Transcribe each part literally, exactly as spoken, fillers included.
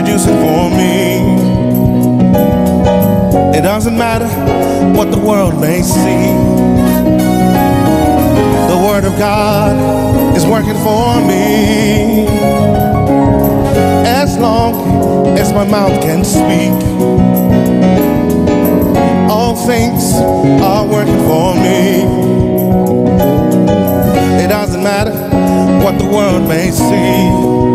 producing for me. It doesn't matter what the world may see. The Word of God is working for me. As long as my mouth can speak, all things are working for me. It doesn't matter what the world may see.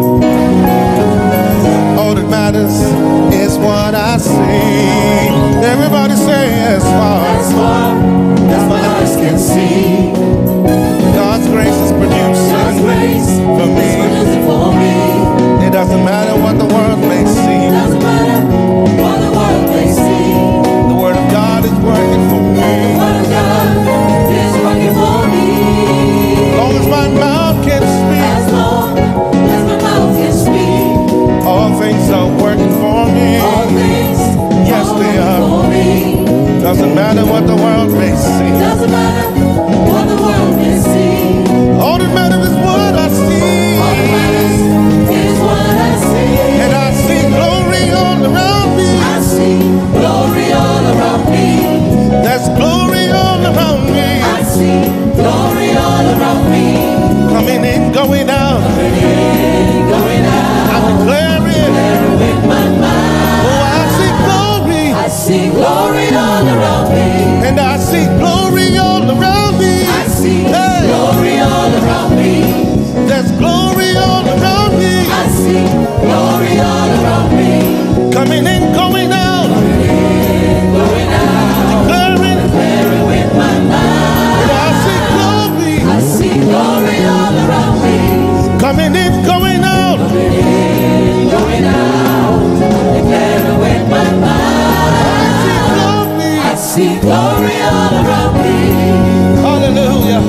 All that matters is what I see. Everybody say, as far as far as my eyes can see, God's grace is producing God's grace for me. is producing for me. It doesn't matter what the world may see. It doesn't matter what the world may see. The Word of God is working for me. The Word of God is working for me. As long as my mouth can speak, As long as my mouth can speak, all things are working for me. all things Yes, are they working are. for me. Doesn't matter what the world may see. It doesn't matter what the world may see. All that matters is what I see. All that matters is what I see. And I see glory all around me. I see glory all around me. There's glory all around me. I see glory all around me. Coming in, going out. Coming in, going out. I'm declaring. Declaring with my mouth. Oh, I see glory. I see glory all around me. And I see glory all around me. I see Hey. glory all around me. There's glory all around me. I see glory all around me. Coming in, going out. Coming in, going out. Declaring. Declaring with my mouth. And I see glory. I see glory all around me. Coming in, going out. Coming in, going out. Declaring with my mouth. I see glory. I see glory all around me. Hallelujah.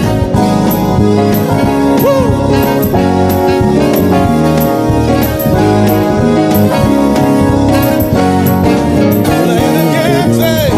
Woo. Play it again, say.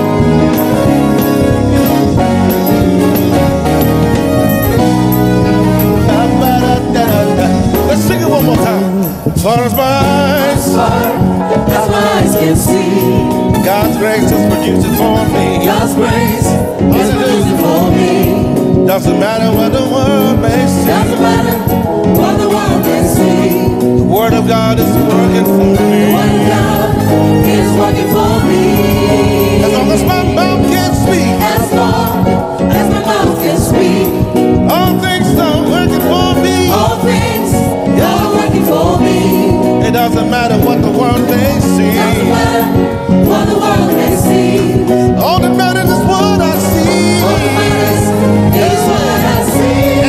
Da-ba-da-da-da-da. Let's sing it one more time. As far as my eyes, As far as my eyes can see, God's grace is producing for me. God's grace is producing for me. Doesn't matter what the world may see. Doesn't matter what the world can see. The Word of God is working for me. What God is working for me. As long as my mouth can speak, As long as my mouth can speak, all things are working for me. all things are working for me. It doesn't matter what the world may see. Doesn't matter what the world may see. All that matters is what I see. All that matters is what I see.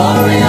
Glory